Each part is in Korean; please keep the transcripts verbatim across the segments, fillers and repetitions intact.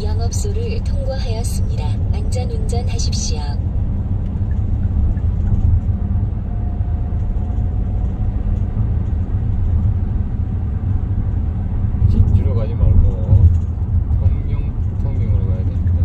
영업소를 통과하였습니다. 안전운전하십시오. 진주로 가지 말고 통영, 통영으로 가야 됩니다.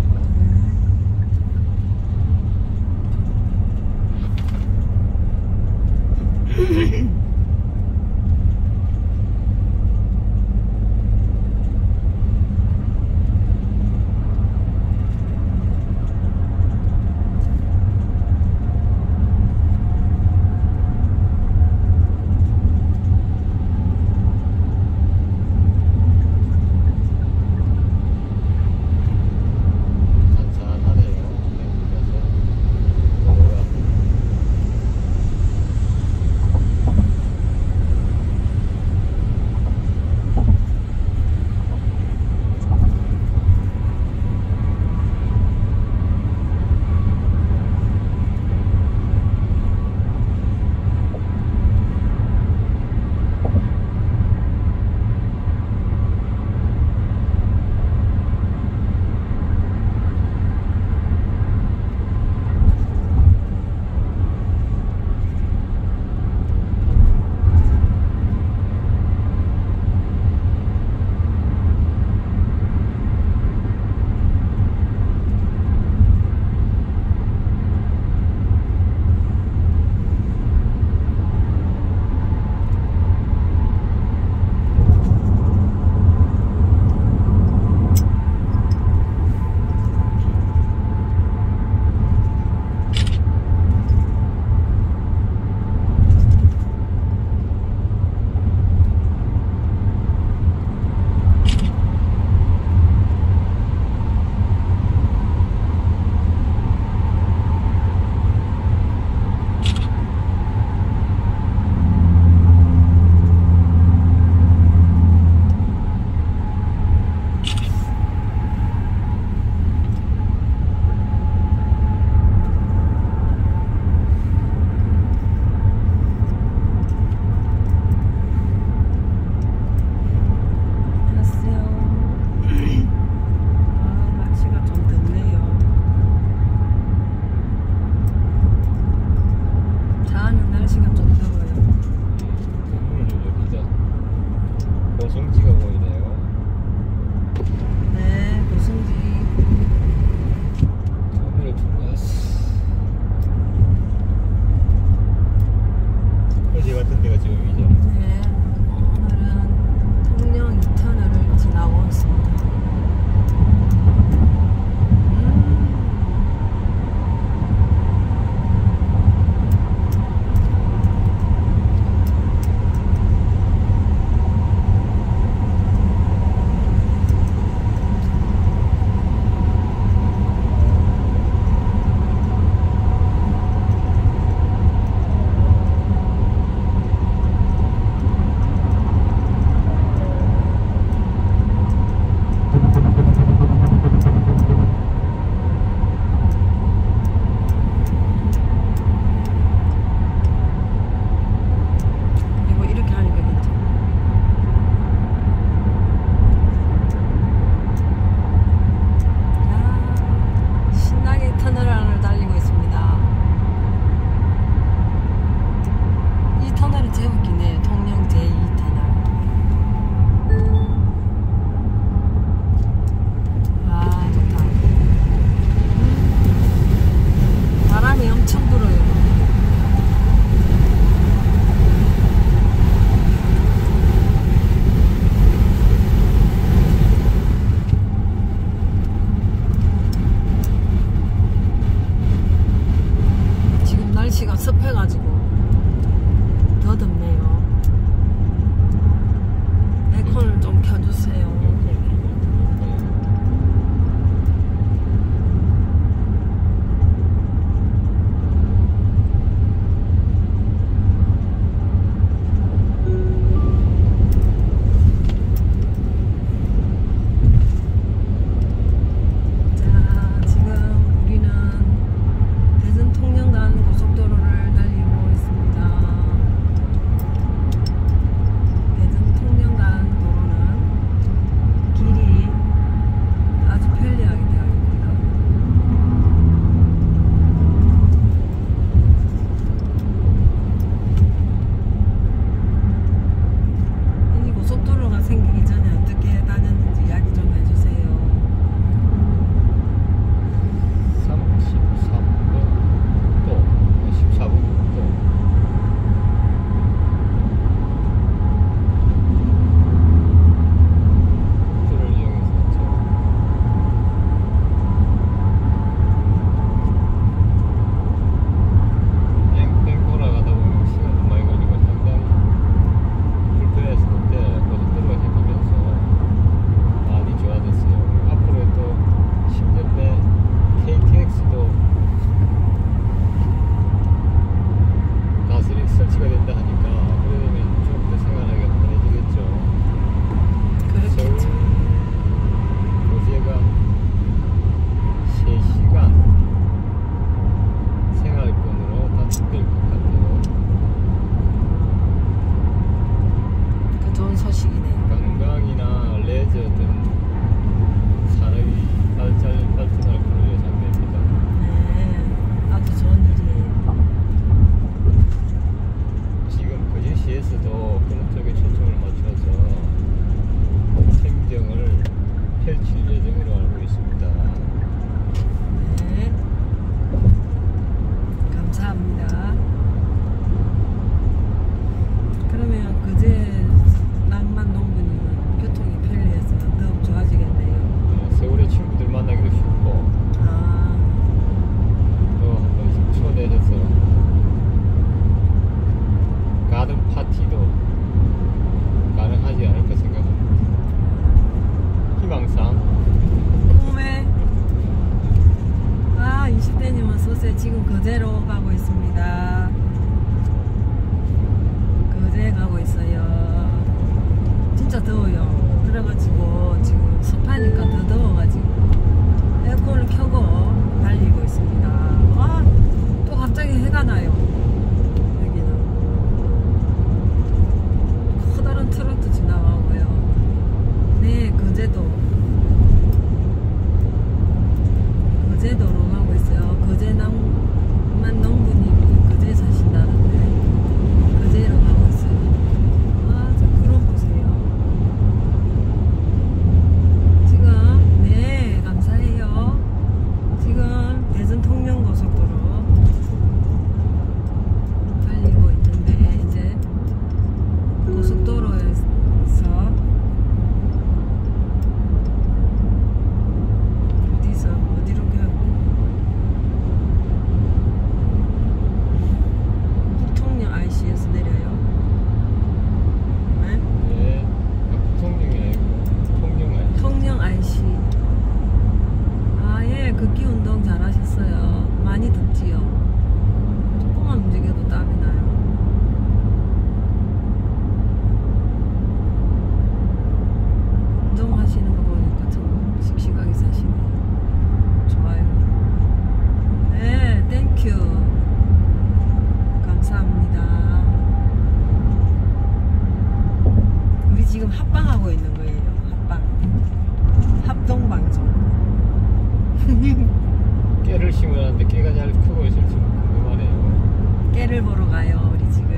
해를 보러 가요. 우리 지금.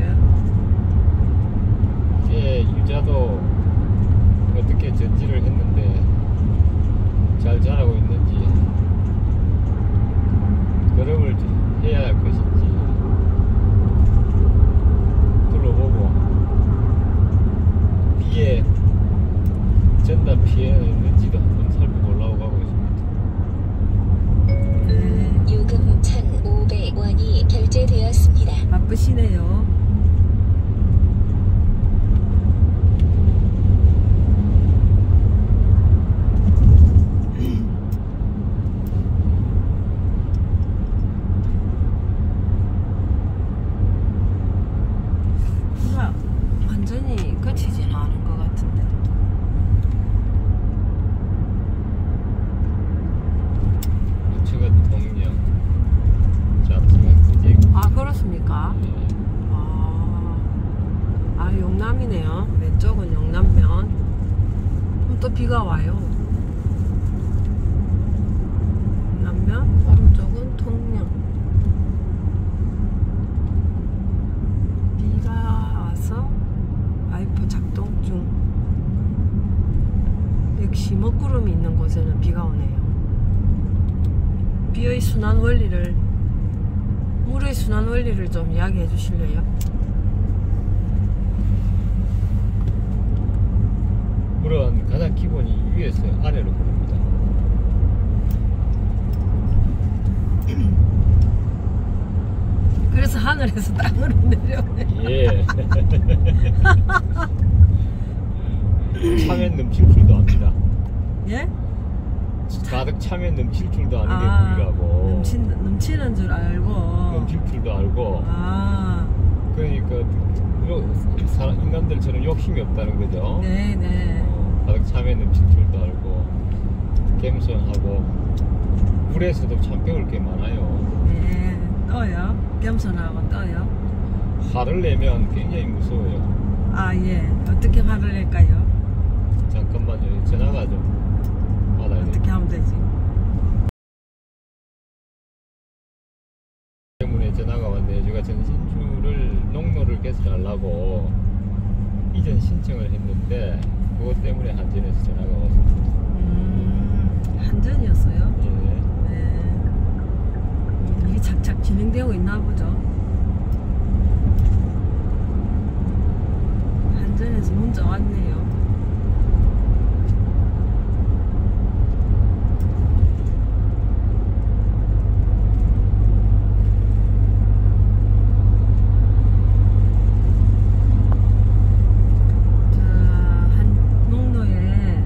이게 유자도 어떻게 전지를 했는데 잘 자라고 있는지 걸음을 해야 할 것인지 둘러보고 비에 전다 피해는 있는지도 한번 살펴보려고 가고 있습니다. 네, 요금 천오백 원이 결제되었습니다. 바쁘시네요. 뭐야, 완전히 거치진 않은 것 같은데. 우측은 동령, 좌측은 부직. 아, 그렇습니까? 아, 아, 용남이네요. 왼쪽은 용남면. 그럼 또 비가 와요. 용남면, 오른쪽은 통영. 비가 와서 와이프 작동 중. 역시 먹구름이 있는 곳에는 비가 오네요. 비의 순환 원리를, 물의 순환 원리를 좀 이야기해 주실래요? 물은 가장 기본이 위에서 아래로 흐릅니다. 그래서 하늘에서 땅으로 내려오네. 예. 차면 넘칠 줄도 압니다. 예? 가득 차면 넘칠 줄도 아는 게 아, 물이라고. 넘친, 넘치는 줄 알고. 넘칠 줄도 알고. 아, 그러니까 요- 사람, 인간들처럼 욕심이 없다는 거죠. 네네. 어, 가득 차면 넘칠 줄도 알고 겸손하고 물에서도 참 배울 게 많아요. 네, 떠요. 겸손하고 떠요. 화를 내면 굉장히 무서워요. 아, 예. 어떻게 화를 낼까요? 잠깐만요. 전화가 좀 받아야 돼. 어떻게 하면 되지? 때문에 전화가 왔는데 제가 전신주를 농로를 개설하려고 이전 신청을 했는데 그것 때문에 한전에서 전화가 왔습니다. 음, 한전이었어요? 예. 네. 음, 일이 착착 진행되고 있나 보죠. 한전에서 문자 왔네요. 자, 한 농로에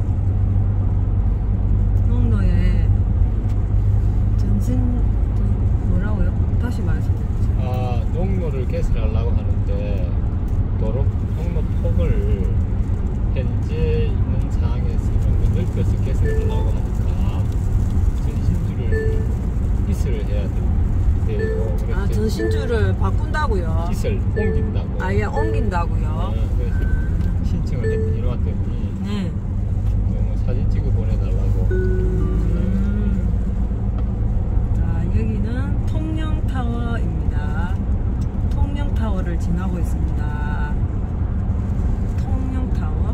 농로에 전신 뭐라고요? 다시 말씀해 주세요. 아, 농로를 개설하려고 하는데 도로 통로 폭을 현재 있는 상황에서 좀 더 넓혀서 개설하려고 하니까 전신주를 이설을 해야 돼요. 아, 그래서 전신주를 바꾼다고요? 이설 옮긴다고. 아예 옮긴다고요? 어, 그래서 신청을 했, 해놨더니 네. 너무 사진 찍어 보내달라고. 음. 자, 여기는 통영타워입니다. 통영타워를 지나고 있습니다. 통영타워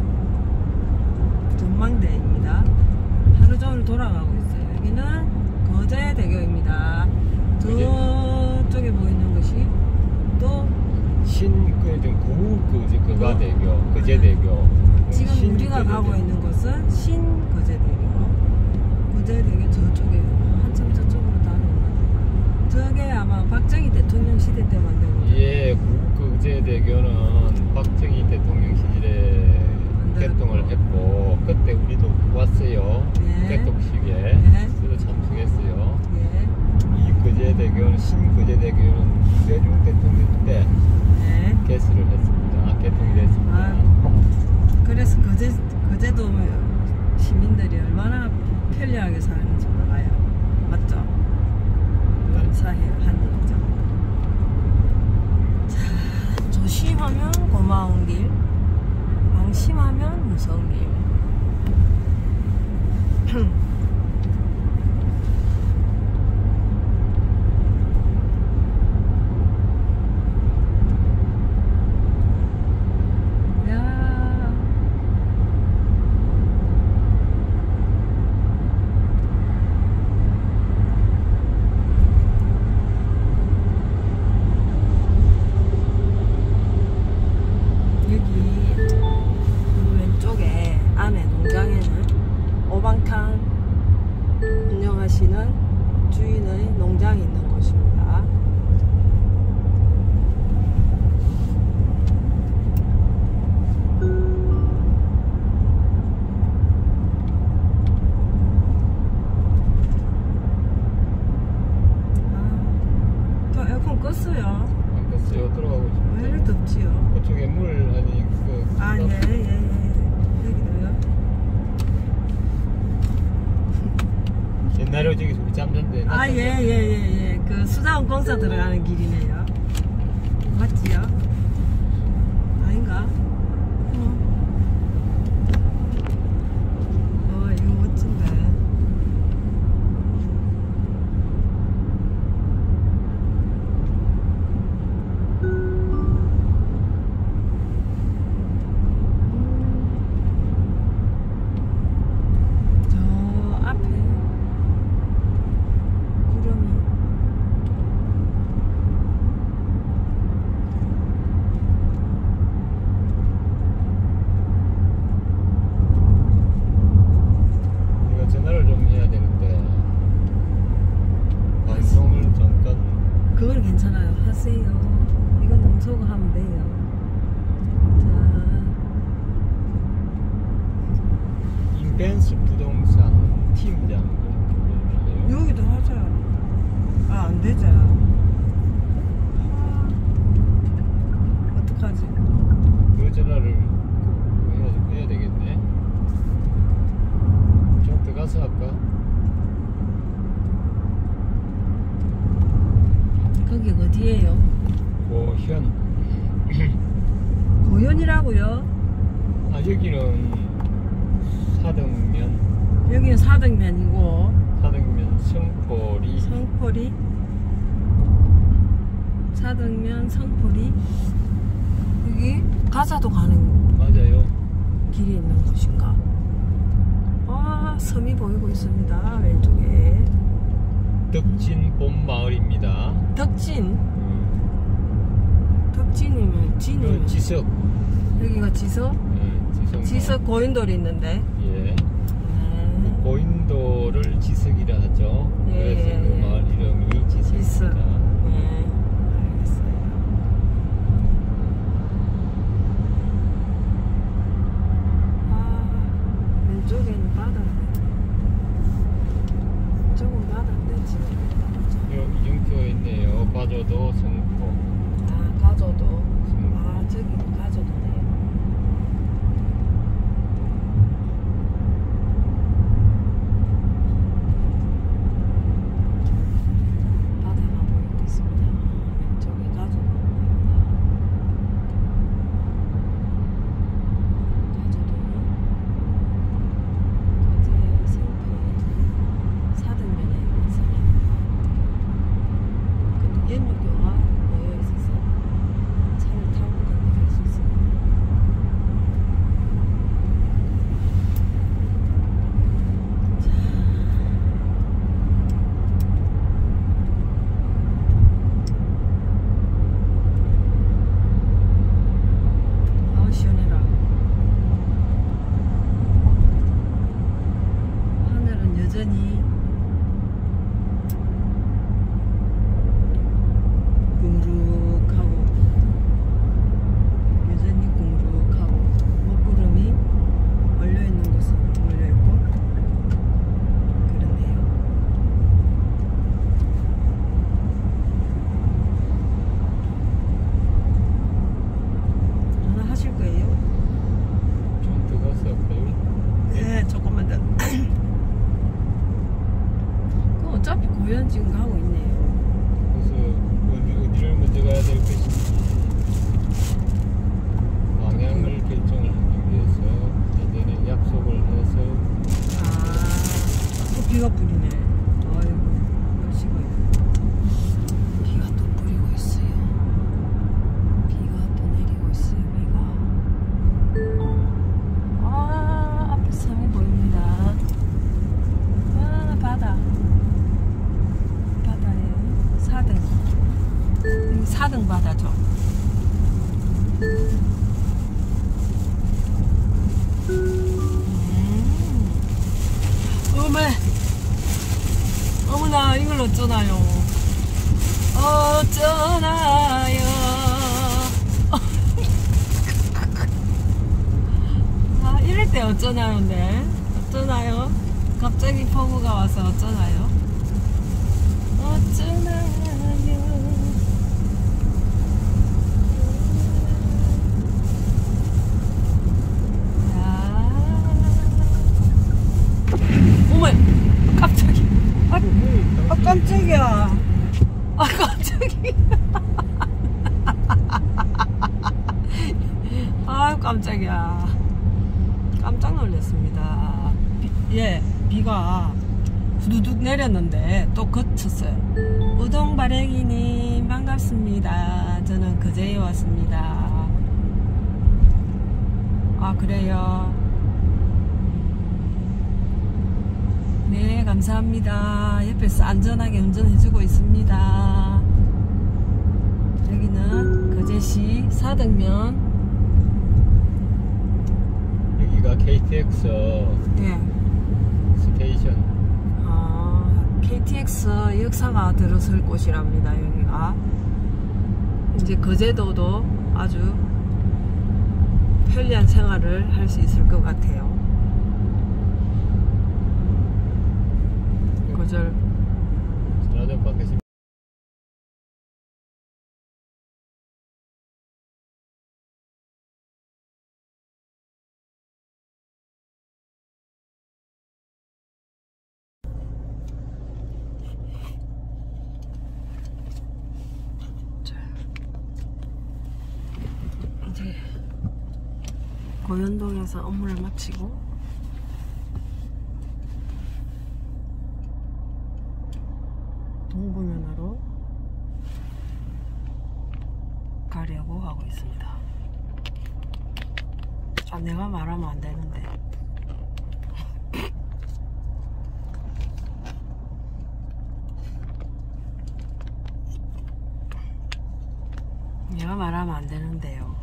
전망대입니다. 하루 종일 돌아가고 있어요. 여기는 거제대교입니다. 저쪽에 보이는 것이 또 신그 구그 그가대교, 거제대교. 지금 신 우리가 거제대교. 가고 있는 곳은 신거제대교. 거제대교 저쪽에 한참 저쪽으로 다니는. 저게 아마 박정희 대통령 시대 때 만든 거죠. 예, 구거제대교는 박정희 대통령 시절에 개통을 했고 그때 우리도 왔어요. 네. 개통식에. 네. 저도 참석했어요. 예. 이 거제대교는 신거제대교는 이대중 대통령 때 네. 개설을 했습니다. 개통이 됐습니다. 아, 그래서 거제, 거제도 시민들이 얼마나 편리하게 사는지 몰라요. 맞죠? 감사해요. 한 일이죠. 자, 조심하면 고마운 길, 방심하면 무서운 길. 오방탕 운영하시는 주인의 농장이 있는 곳입니다. 아, 또 에어컨 껐어요. 안 껐어요. 들어가고 있습니다. 왜 이렇게 덥지요? 그쪽에 물 아니 그 아, 예, 예, 예. 여기도요. 옛날에 저기 저기 잠잔데. 아, 예, 예, 예, 예. 그 수자원 공사 들어가는 길이네요. 맞지요? 아닌가? 어, 어 이거 멋진데. 저 앞에 구름이 내가 전화를 좀 해야 되는데 방송을 잠깐. 그건 괜찮아요. 하세요. 이건 농소가 하면 돼요. 인벤스 부동산 팀장 자, 여기도 하자. 아, 안 되자. 아, 어떡하지? 그 전화를 해야, 해야 되겠네. 좀 들어가서 할까? 거기 어디예요? 고현. 고현이라고요? 아 여기는 사등면. 여기는 사등면이고 사등면 성포리. 성포리 사등면 성포리 여기 가사도 가는 맞아요. 길이 있는 곳인가? 아, 섬이 보이고 있습니다. 왼쪽에 덕진 봄마을입니다. 덕진 음. 덕진이면 진이면 이건 지석. 여기가 지석? 네, 지석. 지석 고인돌이 있는데 예. 네. 고인도를 지석이라 하죠. 예, 그래서 예, 그 예. 마을 이름이 지석. 지석입니다. 네, 알겠어요. 아, 왼쪽에는 바다인데 이쪽은 바다인데 지금 여기 이정표에 있네요. 빠져도 성포. 아, 가져도 성포. 아, 저기 가져도네. 바다가 보이고 있습니다. 왼쪽에 가져도 보입니다. 가져도는 어제 성포 사등면에 있는 섬입니다. 연유교가 모여 있어서 차를 타고 건너갈 수 있습니다. 아우, 시원해라. 하늘은 여전히 뭉룩하고 여전히 뭉룩하고 먹구름이 몰려있는 곳은 몰려있고 그렇네요. 전화하실 거예요? 좀 들어가서 할까요? 네, 조금만 더. 그럼 어차피 고현 지금 가고 있네요. 그래서 어디, 어디를 먼저 가야 될 것인지 방향을 결정을 하기 위해서 예전에 약속을 해서. 아, 또 비가 뿌리네. 아이고, 날씨가 비가 또 뿌리고 있어요. 비가 또 내리고 있어요. 비가. 아, 앞에 섬이 보입니다. 아, 바다. 바다에 사등. 여기 사등 바다죠. 음. 어머나 이걸 어쩌나요? 어쩌나요? 아 이럴 때 어쩌나요인데 어쩌나요? 갑자기 포부가 와서 어쩌나요? 어쩌나요? 어머 깜짝이야. 아, 아 깜짝이야. 아 깜짝이야. 아 깜짝이야. 깜짝 놀랐습니다. 비, 예, 비가 후두둑 내렸는데 또 그쳤어요. 우동바래기님 반갑습니다. 저는 그제에 왔습니다. 아 그래요? 네 감사합니다. 옆에서 안전하게 운전해주고 있습니다. 여기는 거제시 사등면. 여기가 케이티엑스 예. 스테이션. 아, 케이티엑스 역사가 들어설 곳이랍니다. 여기가 이제 거제도도 아주 편리한 생활을 할 수 있을 것 같아요. 거절. 전화 좀 받겠습니다. 이제 고현동에서 업무를 마치고 동부면으로 가려고 하고 있습니다. 아 내가 말하면 안 되는데. 내가 말하면 안 되는데요.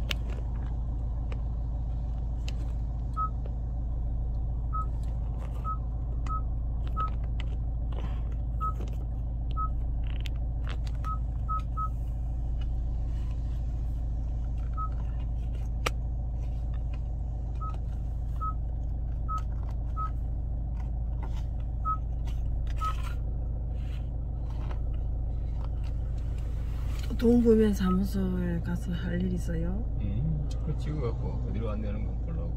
동부면 사무소에 가서 할 일 있어요? 음, 그거 찍어갖고 어디로 안내하는 건 보려고.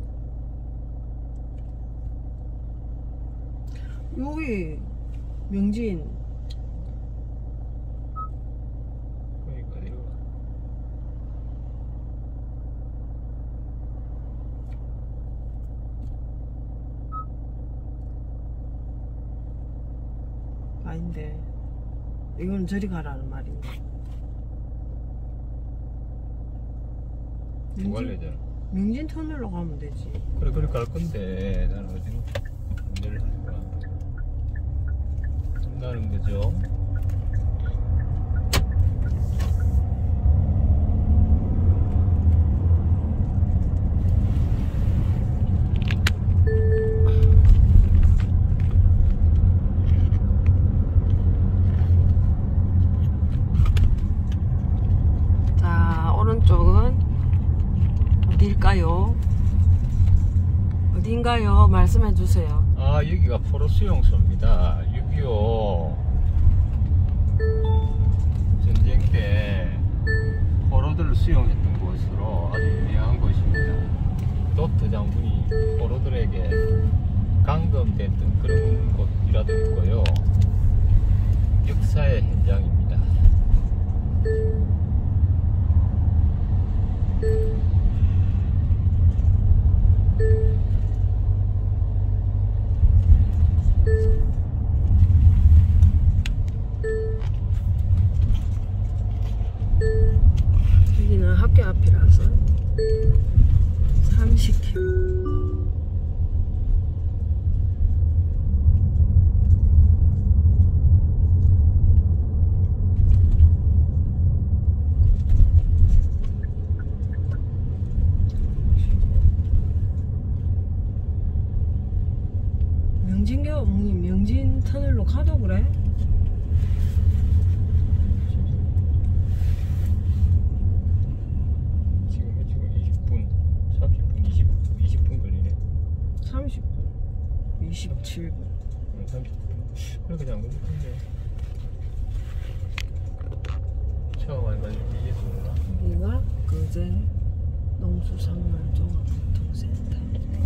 여기 명진. 그러니까 어디로 가? 아닌데 이건 저리 가라는 말인데. 관리잖아. 명진 터널로 가면 되지. 그래 그래 갈 건데 나는 어디로 안내를 하는 거야. 한다는 거죠. 자 오른쪽은 어딜까요? 어딘가요? 말씀해 주세요. 아 여기가 포로 수용소입니다. 육이오 전쟁 때 포로들을 수용했던 곳으로 아주 유명한 곳입니다. 도트 장군이 포로들에게 감금됐던 그런 곳이라도 있고요. 역사의 현장입니다. 여기는 학교 앞이라서 삼십 킬로미터. 명진교 어머님 명진 터널로 가도 그래? 이십칠 분. 삼십 분. 그래 그냥 그런데 차가 많이 가지고 이게 뭐나? 여기가 거제 농수산물종합교통센터.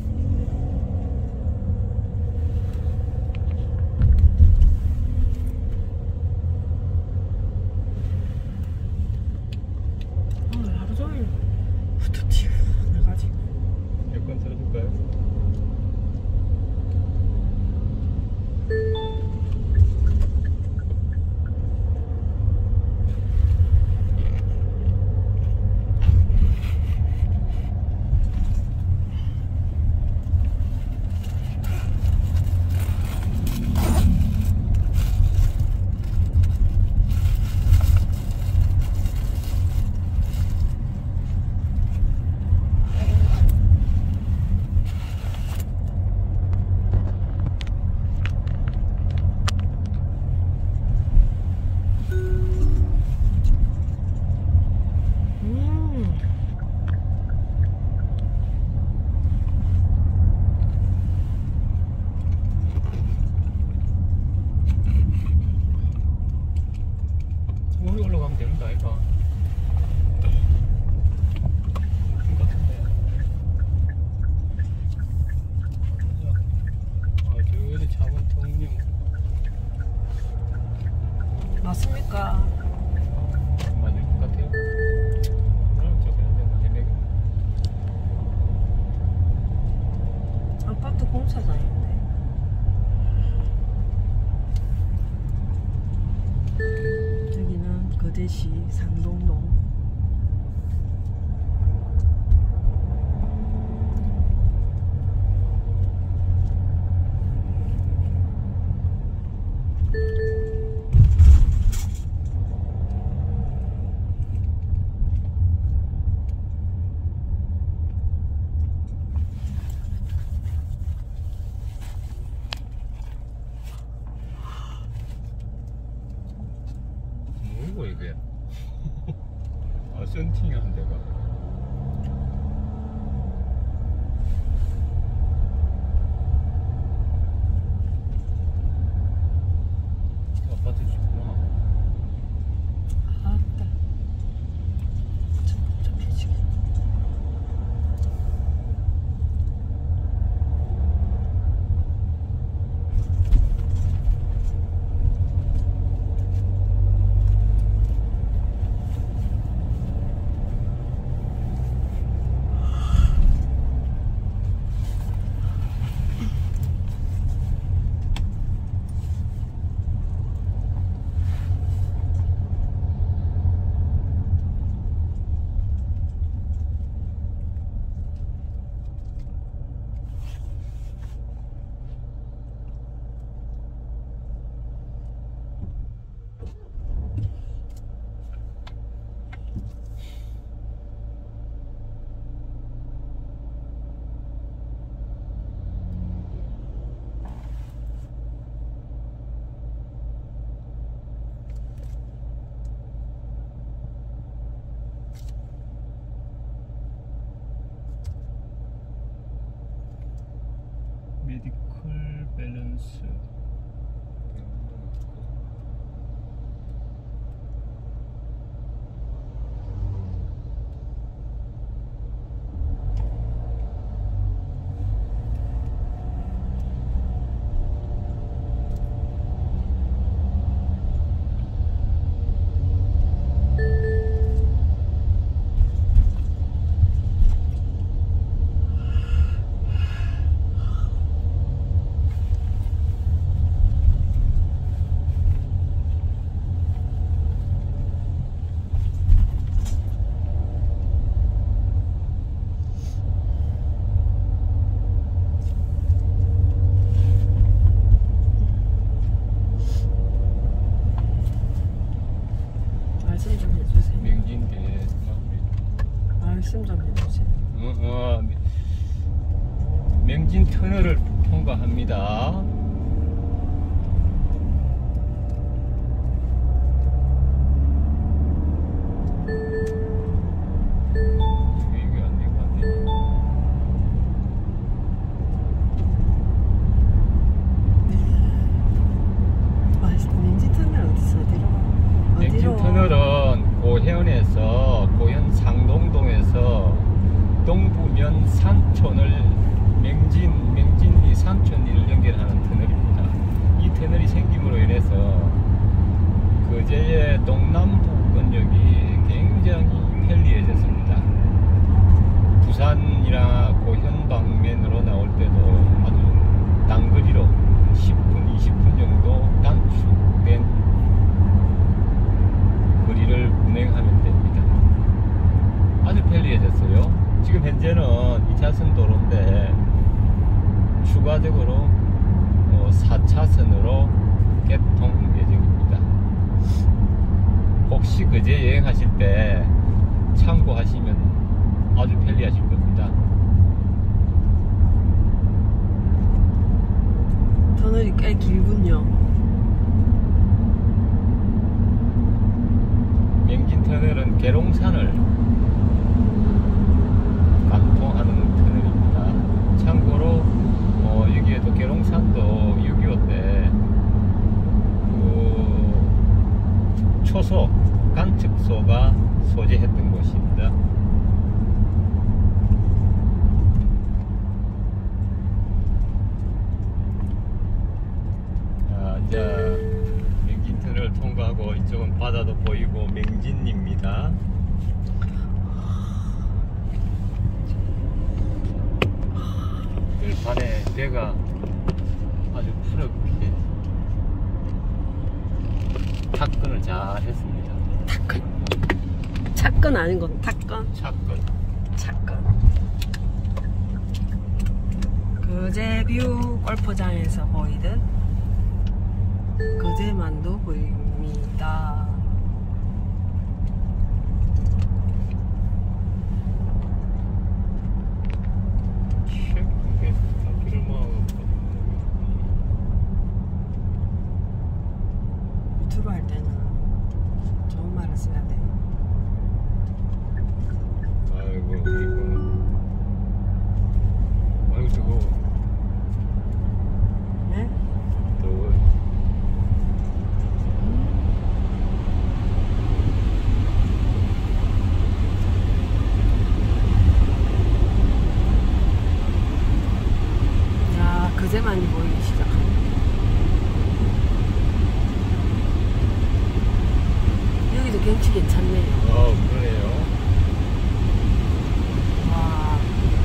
오늘 하루 종일 후드티를 해가지고. 여권 들어줄까요? 우리 올라가면 되는 거 아이가? 아, 저기 차원 통영. 맞습니까? 맞을 것 같아요. 그럼 저기 한대 아파트 공사장인데. 여기는 거제시 상동동. 뭐고 이게? 아, 썬팅한 데가. 아파트 짓구나. 아따. 좀 복잡해지게. 메디컬 밸런스. 말씀 좀 해주세요. 명진대. 말씀 좀 해주세요. 어, 어, 명진 터널을 통과합니다. 이게 이게 안 되고 안 되지. 지역이 굉장히 편리해졌습니다. 부산이나 고현 방면으로 나올 때도 아주 단거리로 십 분, 이십 분 정도 단축된 거리를 운행하면 됩니다. 아주 편리해졌어요. 지금 현재는 이 차선 도로인데 추가적으로 사 차선으로 개통 예정입니다. 혹시 그제 여행하실 때 참고하시면 아주 편리하실 겁니다. 터널이 꽤 길군요. 맹진 터널은 계룡산을 관통하는 터널입니다. 참고로 어, 여기에도 계룡산도 육이오 때 그 초소 관측소가 소재했던 곳입니다. 자, 이제 맹진 터널을 통과하고 이쪽은 바다도 보이고 맹진입니다. 들판에 배가 아주 푸르게 탑근을 잘 했습니다. 탑근. 차건 아닌 건 탑건. 탑근. 차건. 거제뷰 골프장에서 보이던 거제만도 보입니다. 유튜브 할 때는 좋은 말을 써야 돼. 아이고 이거 아이고 뜨거워. 네? 뜨거워. 야, 그제만이 보이기 시작합니다. 여기도 경치 괜찮네요. 아 그러네요. 와.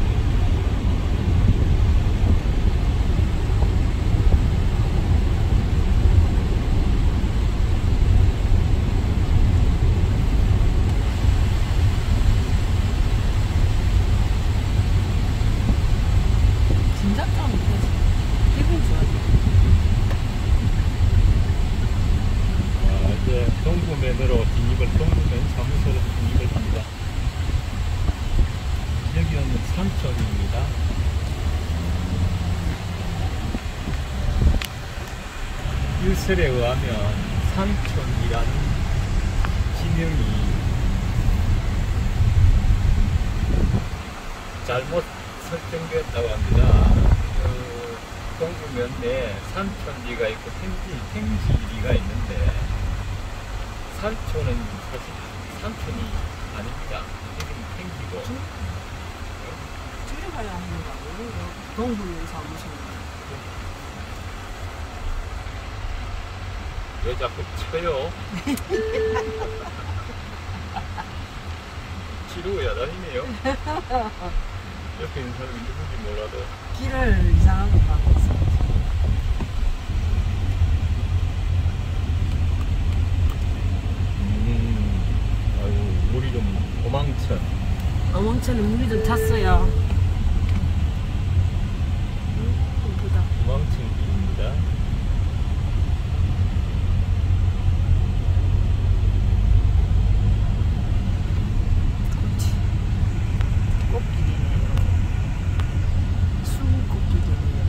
진짜 좀 기분 좋아져. 아, 이제 동구면으로 진입을 동구면 사무소로 진입을 합니다. 여기는 산촌입니다. 일설에 의하면 산촌이라는 지명이 잘못 설정되었다고 합니다. 그 동구면 내에 산촌리가 있고 탱지, 탱지리가 있는데 산촌은 사실 산촌이 아닙니다. 여기는 탱지고 줄여가야 하는 거 아니에요? 동부면 사무소. 왜 자꾸 쳐요? 치료가 야단이네요. 옆에 있는 사람이 누군지 몰라도 길을 이상하게 가고 있어. 음, 아유 물이 좀 도망쳐. 어멍천은 물이 좀 찼어요. 음, 이쁘다. 도망친 길입니다. 그렇지. 꽃길이네. 수국 꽃길이네.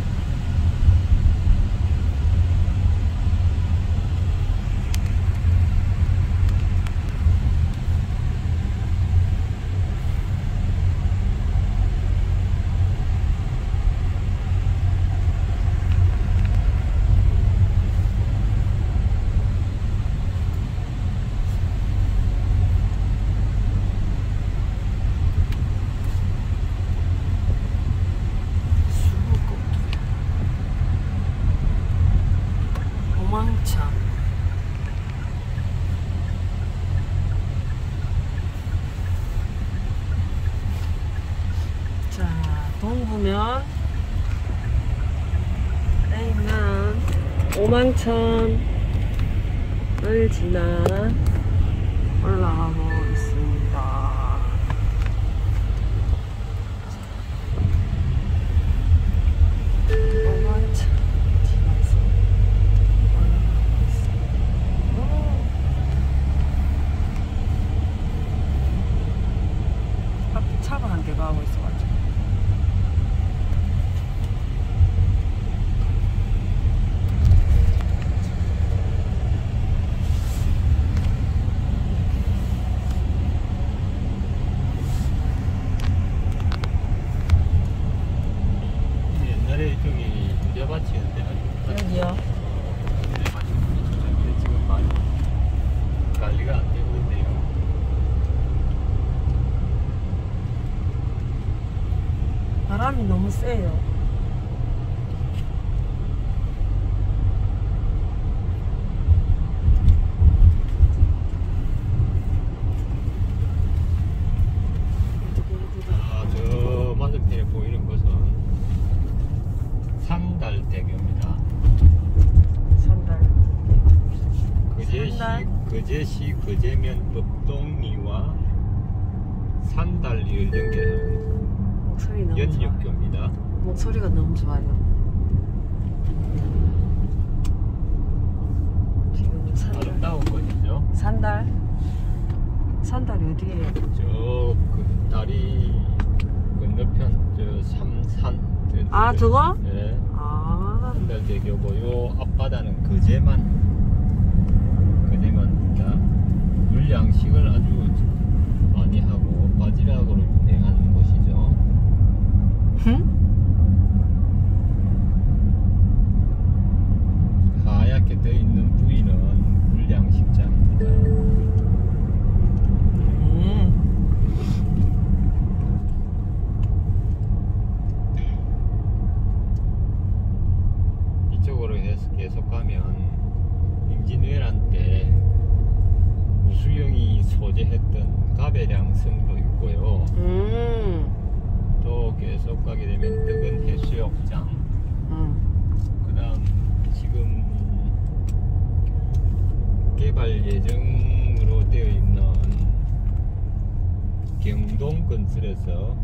도망쳐. 오망천을 지나 올라가고 있습니다. 오망천 지나서 올라가고 있습니다. 앞에 차가 한 대가 하고 있어가지고. 옛날에 저기 유자밭이었는데 아주 여기요? 지금 많이 관리가 안 되고 있네요. 바람이 너무 세요. 아, 저 맞은편에 보이는 것은 산달대교입니다. 산달. 거제시, 산달? 거제시 거제면 법동리와 산달리를 연결하는 목소리 너무 좋아요. 연역교입니다. 목소리가 너무 좋아요. 지금 산달. 아름다운 곳이죠. 산달? 산달이 어디에요? 저 그 다리 건너편 저 삼산 저- 아, 저- 저거? 네. 아, 산달대교고 요 앞바다는 거제만 거제만입니다. 물양식을 아주 많이 하고 바지락으로 유행하는 곳이죠. 응? 하얗게 떠 있는 부위는 물양식장입니다. 음. 이쪽으로 해서 계속 가면 임진왜란 때 우수영이 소재했던 가배량 성도 있고요. 음. 또 계속 가게 되면 뜨근 해수욕장, 음. 그 다음 지금 개발 예정으로 되어 있는 경동 건설에서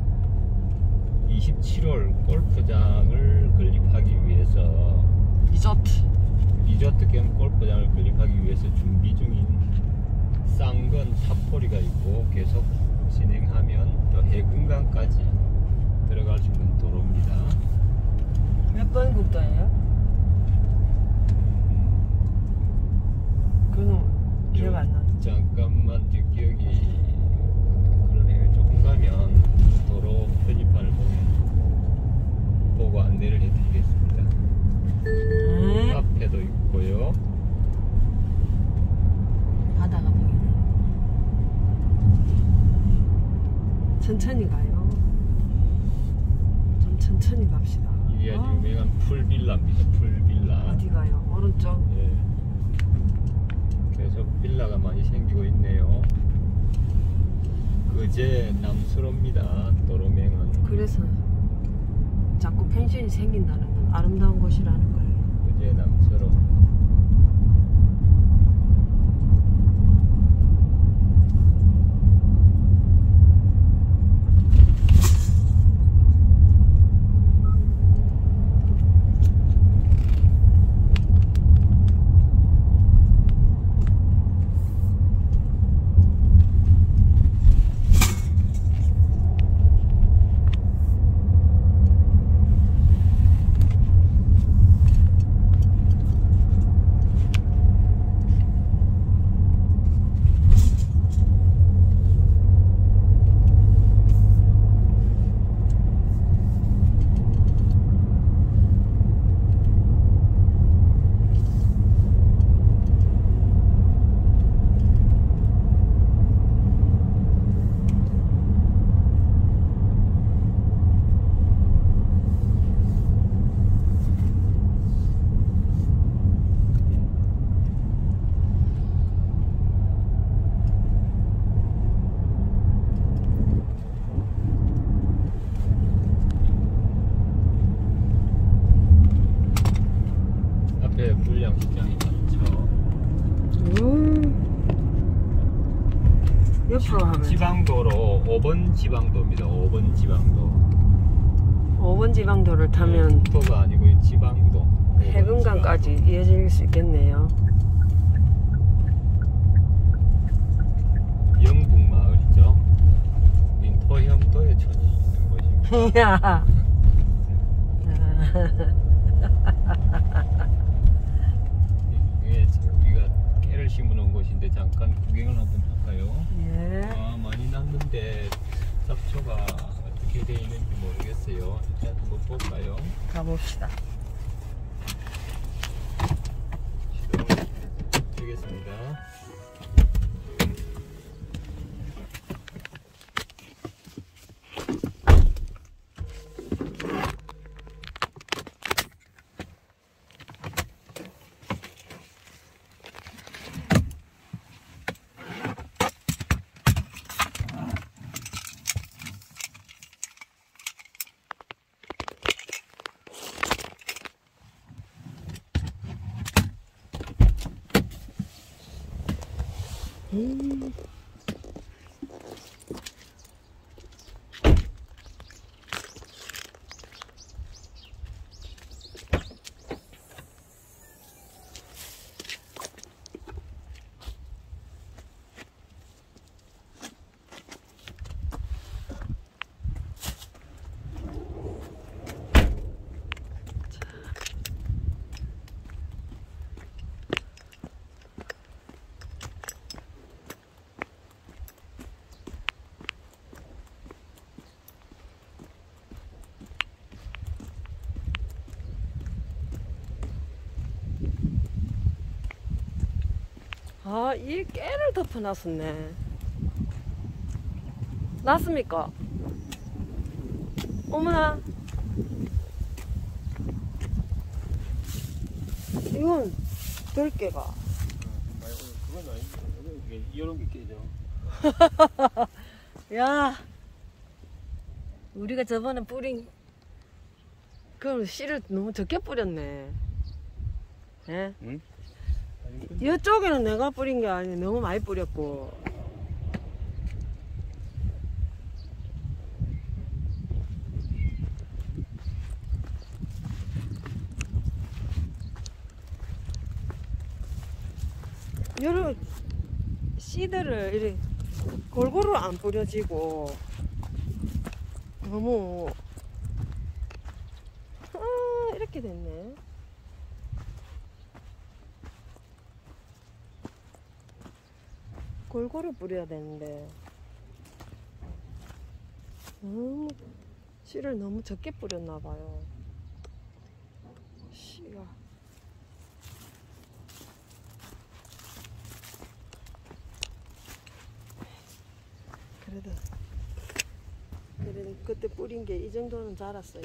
이십칠 홀 골프장을 건립하기 위해서 리조트. 리조트 겸 골프장을 건립하기 위해서 준비 중인 쌍건 탑포리가 있고 계속 진행하면 또 해군강까지 들어갈 수 있는 도로입니다. 몇 번 국도예요? 그건 기억 안 나. 잠깐만 뒷기억이 그러네요. 조금 가면 도로 표지판을 보면 보고 안내를 해드리겠습니다. 음. 카페도 있고요. 바다가 보이네. 천천히 가요. 좀 천천히 갑시다. 이게 아주 어? 유명한 풀빌라입니다. 풀빌라. 어디 가요? 오른쪽. 예. 계속 빌라가 많이 생기고 있네요. 그제 남수로입니다. 도로명은 그래서 자꾸 펜션이 생긴다는 건 아름다운 곳이라는 거예요. 그제 남수로. 고양시장이 많죠. 음. 옆으로 하면 지방도로 오 번 지방도입니다. 오 번 지방도. 오 번 지방도를 타면 도가 아니고 지방도. 해금강까지 이어질 수 있겠네요. 영북마을이죠. 인토형도에 천이 있는 곳입니다. 야. 이게 우리가 깨를 심어놓은 곳인데 잠깐 구경을 한번 할까요? 예. 아, 많이 났는데 잡초가 어떻게 되어 있는지 모르겠어요. 일단 한번 볼까요? 가봅시다. 시동을 드리겠습니다. 음. 아, 이 깨를 덮어놨었네. 났습니까? 어머나. 이건 들깨가. 그건 아닌데 이런 게 깨죠. 야, 우리가 저번에 뿌린 그럼 씨를 너무 적게 뿌렸네. 예? 응? 이쪽에는 내가 뿌린 게 아니고 너무 많이 뿌렸고. 여러 씨들을 이렇게 골고루 안 뿌려지고 너무 아, 이렇게 됐네. 골고루 뿌려야 되는데 너무 씨를 너무 적게 뿌렸나 봐요. 씨가 그래도 그래도 그때 뿌린 게 이 정도는 자랐어요.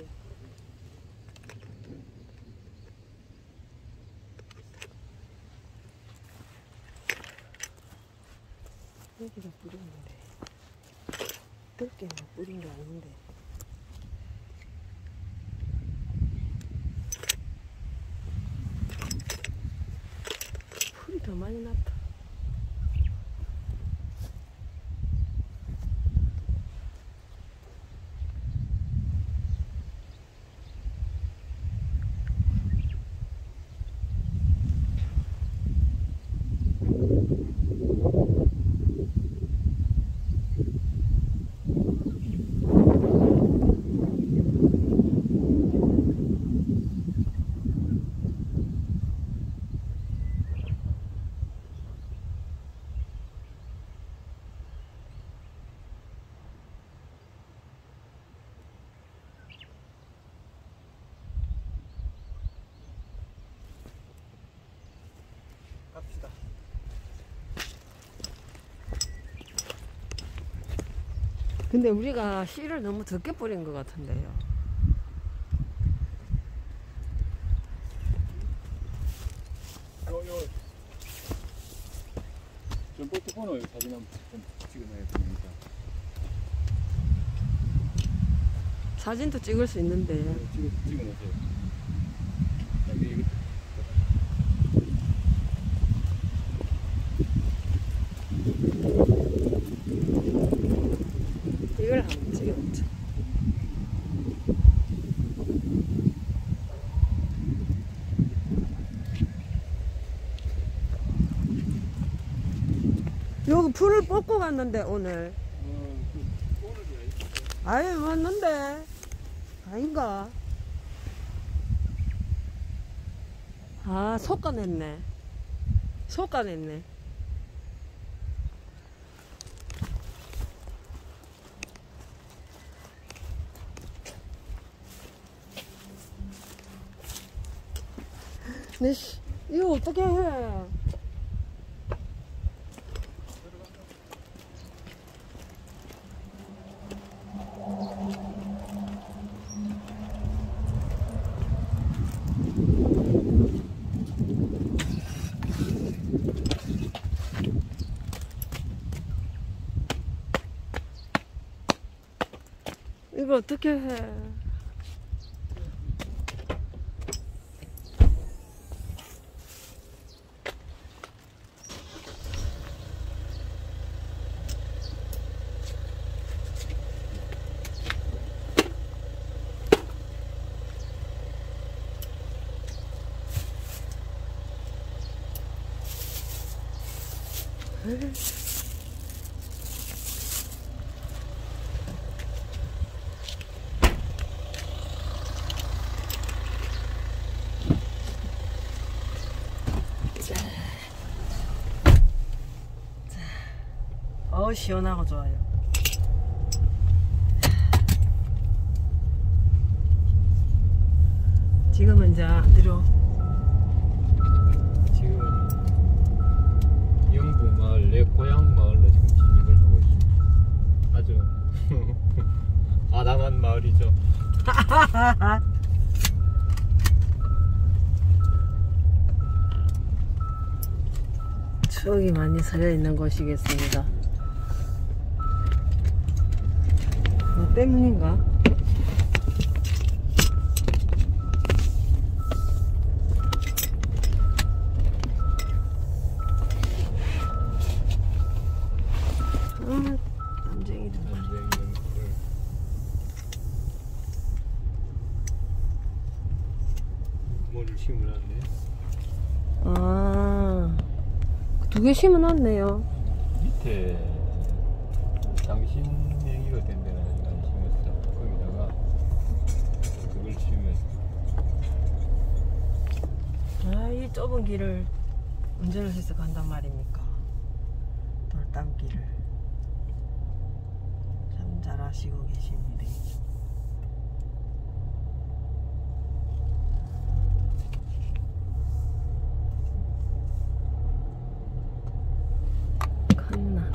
여기다 뿌렸는데 들깨는 뿌린 게 아닌데. 풀이 더 많이 났다. 갑시다. 근데 우리가 씨를 너무 적게 뿌린 것 같은데요. 요, 요. 좀 포트폰을 사진 한번 좀 찍어놔야 됩니다. 사진도 찍을 수 있는데. 찍어, 찍어놓으세요. 여기, 여기. 풀을 뽑고 갔는데 오늘. 아유 왔는데 아닌가? 아 속가냈네. 속가냈네. 네, 씨, 이거 어떻게 해? 이거 어떻게 해? 어 시원하고 좋아요. 지금은 이제 뒤로 지금은 영부마을 내 고향 마을로 지금 진입을 하고 있습니다. 아주 아담한 마을이죠. 추억이 많이 서려있는 곳이겠습니다. 뭐 때문인가? 아, 남쟁이들. 뭐를 심으놨네. 아, 두 개 심어놨네요. 밑에 당신 명의로 된 데는 아직 안 심었어. 거기다가 그걸 심었어. 아, 이 좁은 길을 운전을 해서 간단 말입니까? 돌담길을 참 잘하시고 계십니다. 칸나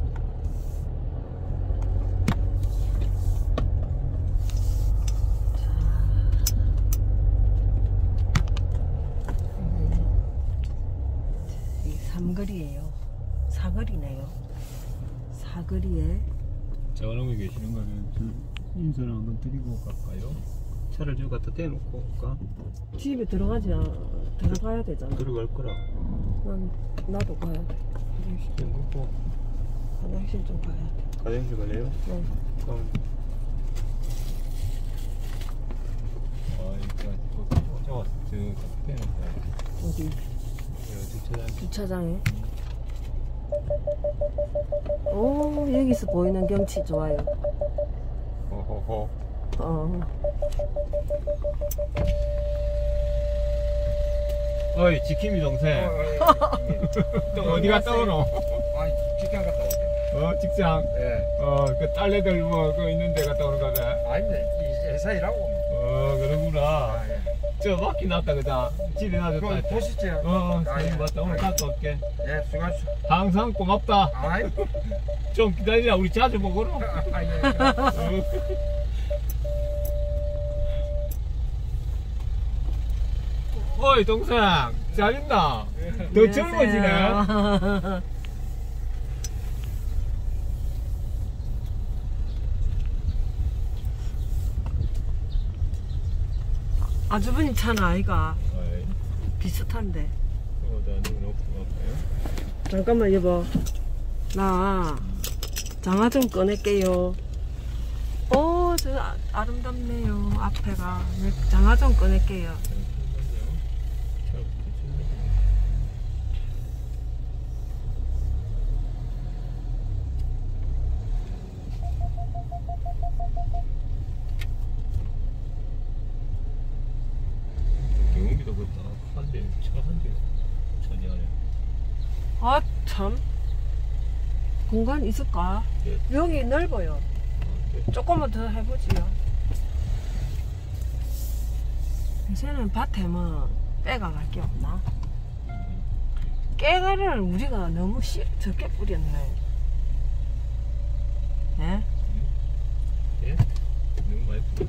삼거리예요. 사거리네요. 사거리에 저놈이 계시는 거면 인사를 한번 드리고 갈까요? 차를 좀 갖다 떼놓고 올까? 집에 들어가지 않, 들어가야 되잖아. 들어갈 거라. 난 나도 가야 돼. 화장실 좀 묻고 화장실 좀 가야 돼. 화장실 가래요? 응. 그럼 아이까 저 왔어. 저 갖다 떼놓고 어디? 주차장. 주차장에. 오 여기서 보이는 경치 좋아요. 호호호. 어. 어이 지킴이 동생. 또 어디 갔다 오노? 아니 직장 갔다 오세요. 어 직장. 예. 어그 딸내들 뭐 그 있는 데 갔다 오는 거네. 아닙니다. 이 회사 일하고. 어 그러구나. 아, 예. 저 막히 났다 그자. 집에 놔뒀다. 그럼 보시죠. 어 아, 예. 사진 봤다. 오늘 갔다 올게. 예, 수고하십시오. 항상 고맙다. 아이. 좀 기다리자. 우리 자주 보거라. 아, 예. 어이 동생 잘 있나? 더 젊어지네. 아주버님 차는 아이가 어이 비슷한데. 어, 나는 놓고 갈까요? 잠깐만 여보. 나 장화 좀 꺼낼게요. 오, 저 아, 아름답네요. 앞에가. 네, 장화 좀 꺼낼게요. 아, 참. 공간 있을까? 네. 여기 넓어요. 네. 조금만 더 해보지요. 요새는 밭에 뭐 빼가갈 게 없나? 깨가를 우리가 너무 씨, 적게 뿌렸네. 예? 예? 너무 많이 뿌려.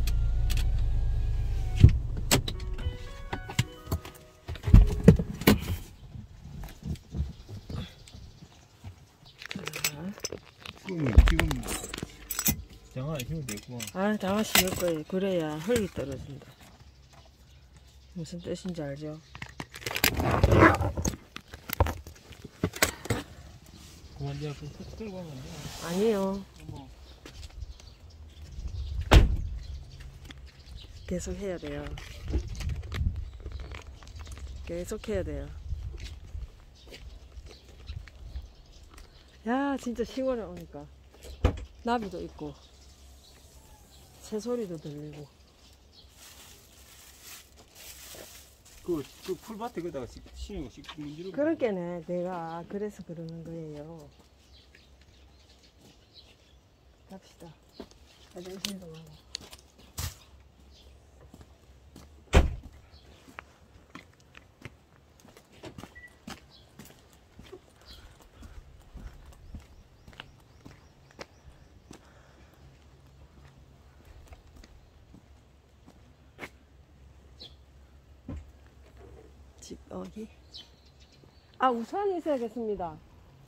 지금 지금 장아 힘을 내구만. 아, 장아 심을 거예요. 그래야 흙이 떨어진다. 무슨 뜻인지 알죠? 그만 내가 좀 끌고 가면 안 돼. 아니요. 어머. 계속 해야 돼요. 계속 해야 돼요. 야, 진짜 시골에 오니까 나비도 있고 새소리도 들리고. 그, 그 풀밭에 거다가 심는 거 문지르고. 그렇게네. 내가 그래서 그러는 거예요. 갑시다. 화장실 좀 하고. 집 어디? 아, 우산이 있어야겠습니다.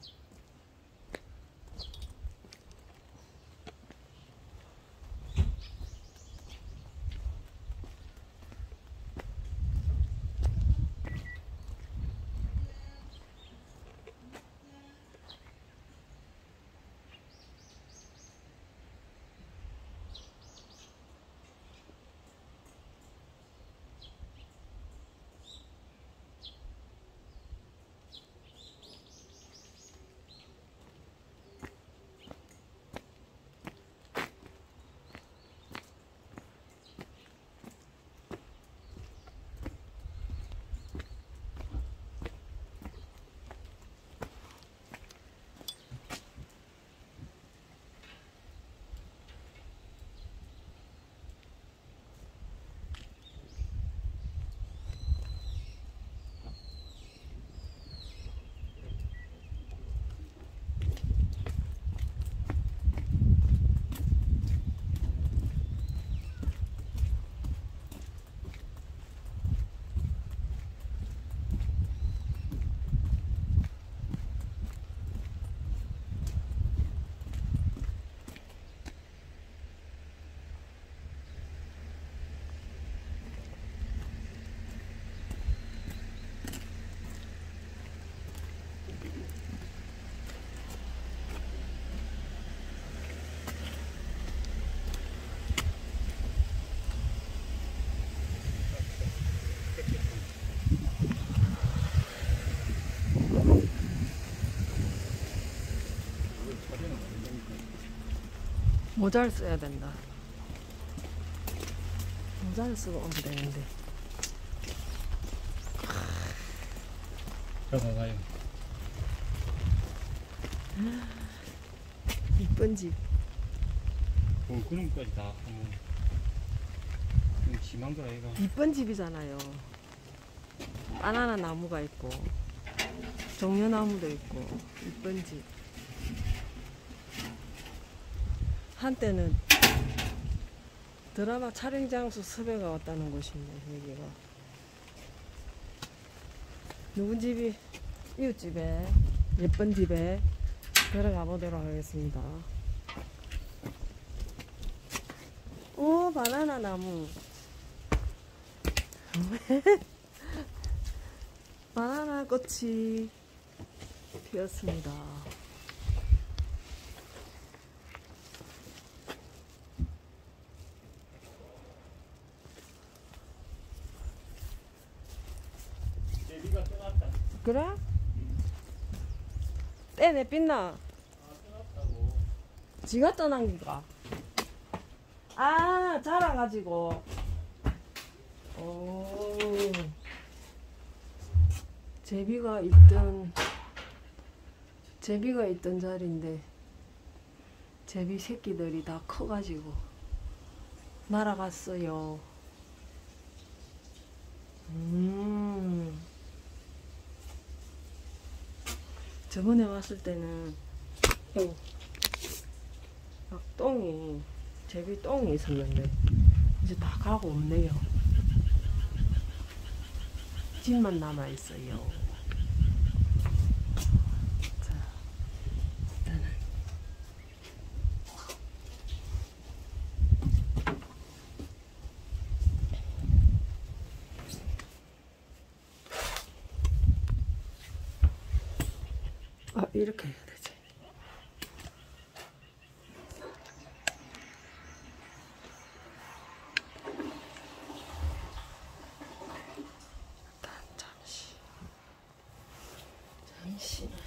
모자를 써야 된다. 모자를 쓰고 오면 되는데. 들어가가요. 이쁜 집. 어, 그런 것까지 다 하면 좀 심한 거 아이가? 이쁜 집이잖아요. 바나나 나무가 있고 종려나무도 있고 이쁜 집. 한때는 드라마 촬영 장소 섭외가 왔다는 곳이네. 여기가 누군 집이 이웃집에 예쁜 집에 들어가 보도록 하겠습니다. 오, 바나나 나무. 바나나 꽃이 피었습니다. 제비가 떠났다. 그래? 떼내 삐나? 아, 떠났다고. 지가 떠난 기가. 아, 자라가지고. 오. 제비가 있던 제비가 있던 자리인데 제비 새끼들이 다 커가지고 날아갔어요. 음. 저번에 왔을 때는 어, 막 똥이 제비 똥이 있었는데 이제 다 가고 없네요. 집만 남아 있어요. 자, 일단은 아 이렇게 해야 되지. 일단 잠시 잠시만.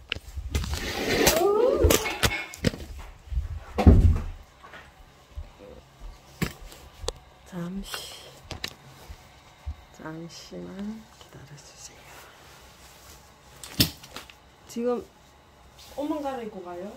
잠시 잠시만 기다려주세요. 지금 옷만 갈아입고 가요?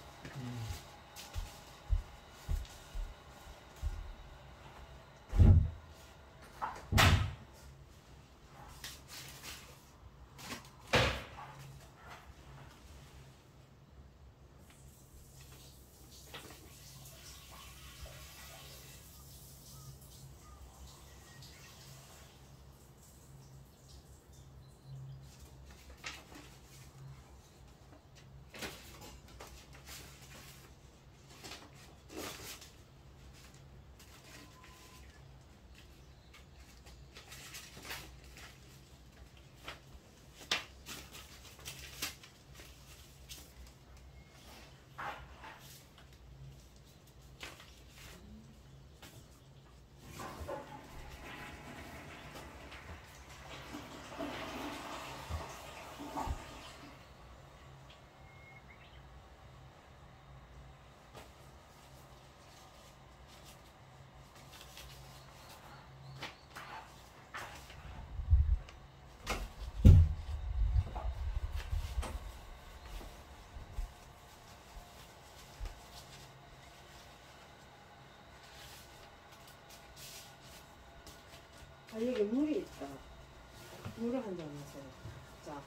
아 여기 물이 있다. 물을 한 잔 마세요. 자.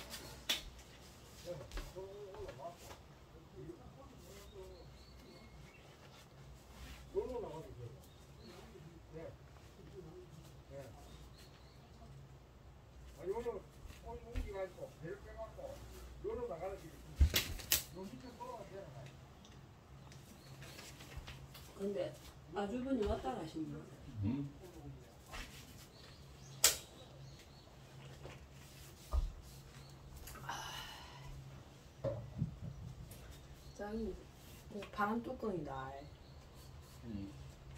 근데 아주버님 왔다 가신 분? 응? 짱이 파란 뚜껑이다. 응.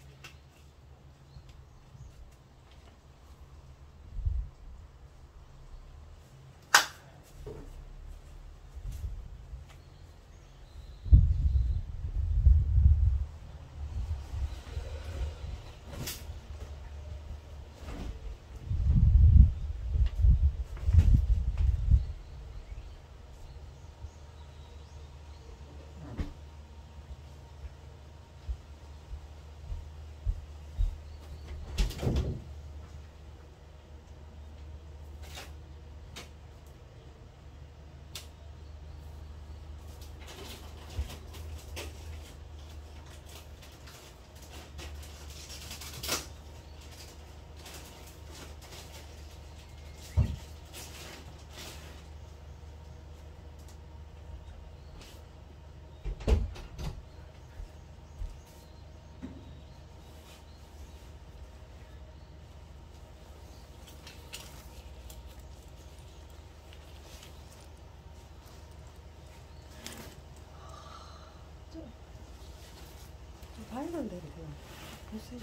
밝은 데로 그냥 보세요.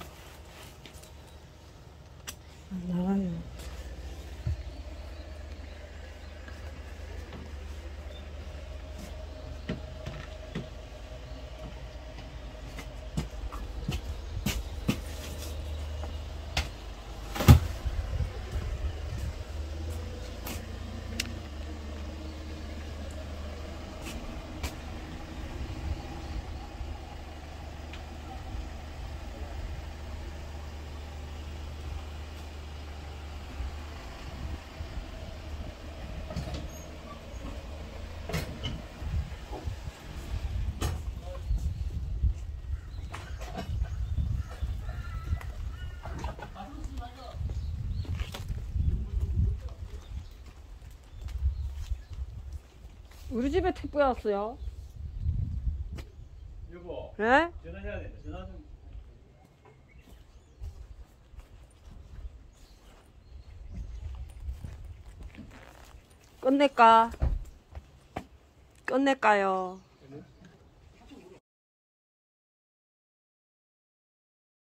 안 나가요. 우리 집에 택배 왔어요. 여보, 네? 전화해야 된다. 전화 좀. 끝낼까? 끝낼까요?